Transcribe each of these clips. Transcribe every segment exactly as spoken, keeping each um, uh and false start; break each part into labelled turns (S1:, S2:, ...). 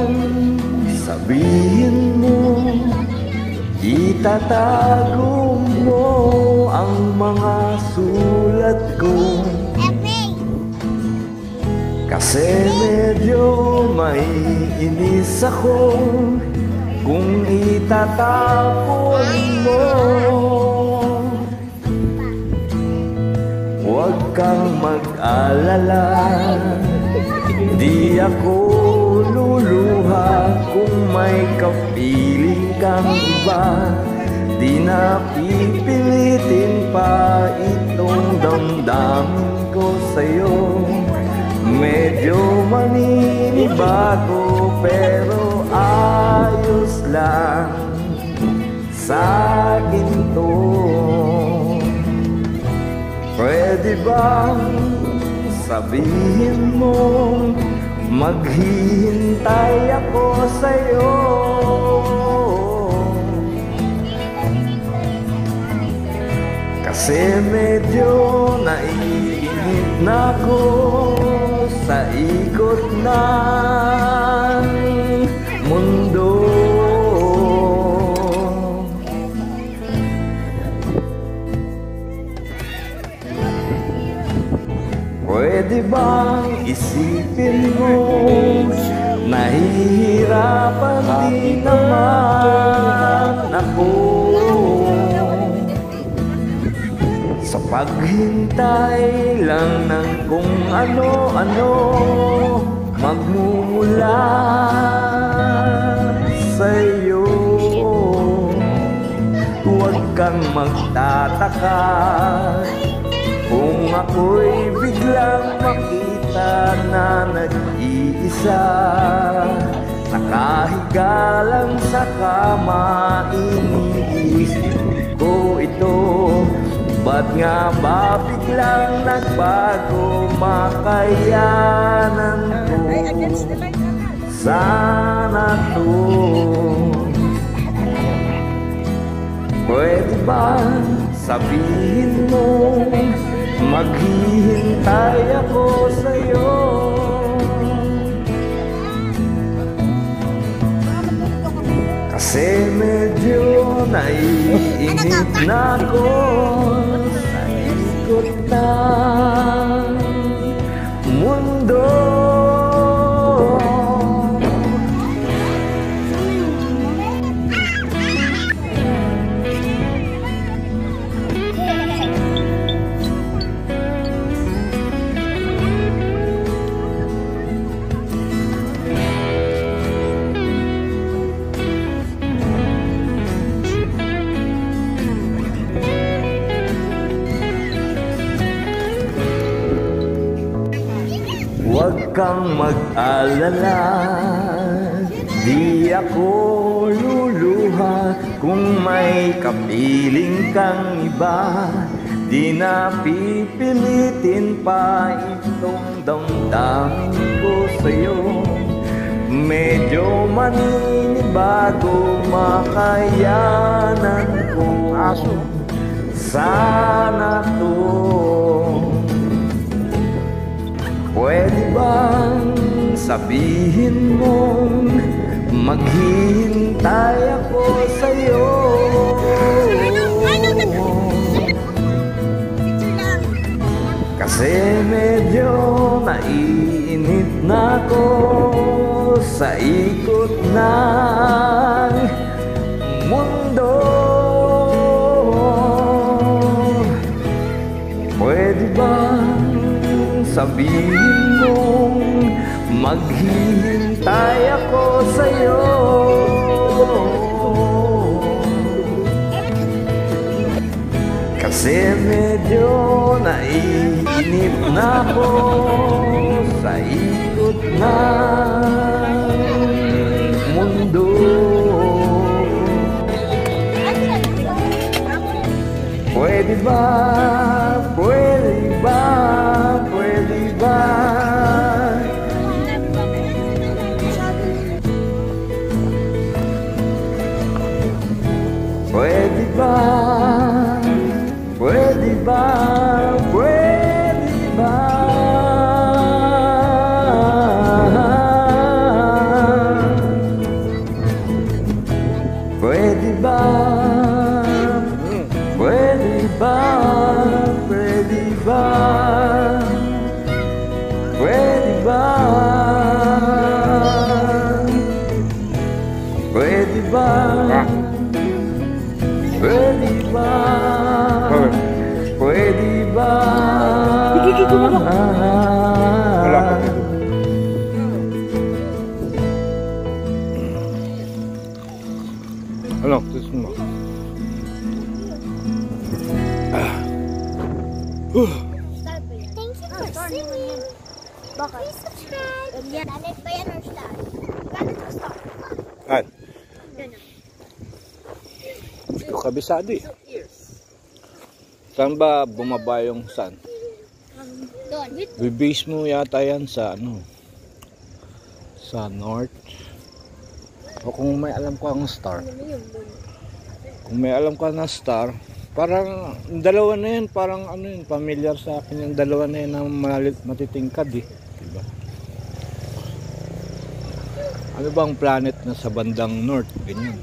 S1: bang sabihin mo, itatago mo ang mga sulat ko? Kasi medyo maiinis ako kung itatapon mo. Huwag kang mag-alala, di ako luluha kung may kapiling kang iba. Di na pipilitin pa itong damdamin ko sa'yo. Medyo maninibago pero ayos lang sa'kin to. Pwede bang sabihin mo, maghihintay ako sa'yo? Kasi medyo naiinip na ako sa ikot ng mundo. Pwede bang isipin mo, nahihirapan din naman ako sa paghintay lang ng kung ano-ano magmumula sa'yo. Huwag kang magtataka kung ako'y biglang makita na nag-iisa, nakahiga lang sa kama, iniisip ko ito. Ba't nga ba biglang nagbago, makayanan ko sana to? Pwede ba sabihin mo, maghihintay ako sa'yo? Kasi medyo naiinip na ako sa ikot ng mundo. Huwag kang mag-alala, di ako luluha kung may kapiling kang iba. Di na pipilitin pa itong damdamin ko sa'yo. Medyo maninibago, makayanan ko sana to. Pwede bang sabihin mong maghihintay ako sa'yo? Kasi medyo naiinip na ako sa ikot ng mundo. Pwede bang sabihin mong maghihintay ako sa'yo? Kasi medyo naiinip na ako sa ikot ng mundo. Pwede ba, pwede ba, pwede ba? Pwede ba, pwede ba, pwede ba? ba? Pwede ba? Pwede ba?
S2: Wala ka. Ano? Tus mo. Ah. Uh.
S3: Thank you for singing. Please subscribe. Dalit ba yan or start? Dalit or start?
S2: Ay. Hindi ko kabisado eh. Saan ba bumaba yung sun?
S3: Doon.
S2: Bibase mo yata yan sa ano? Sa north. O kung may alam ko ang star. Kung may alam ka na star, parang dalawa na yan, parang ano yun, familiar sa akin yung dalawa na yun na matitingkad eh. Diba? Ano ba ang planet na sa bandang north? Ganyan.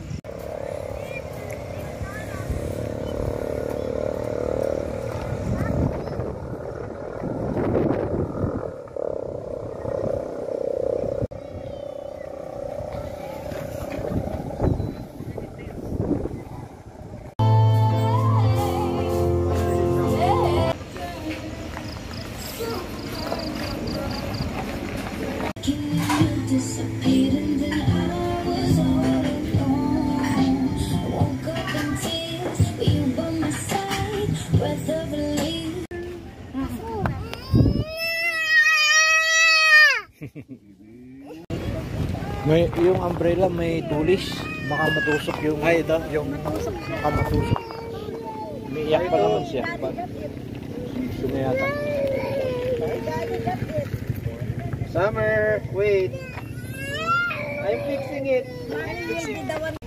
S2: May yung umbrella may tulis, baka matusok yung ay ito, yung baka matusok. Umiiyak pa naman siya. Gusto niya yata.
S1: Summer, wait. I'm fixing it. I'm fixing it.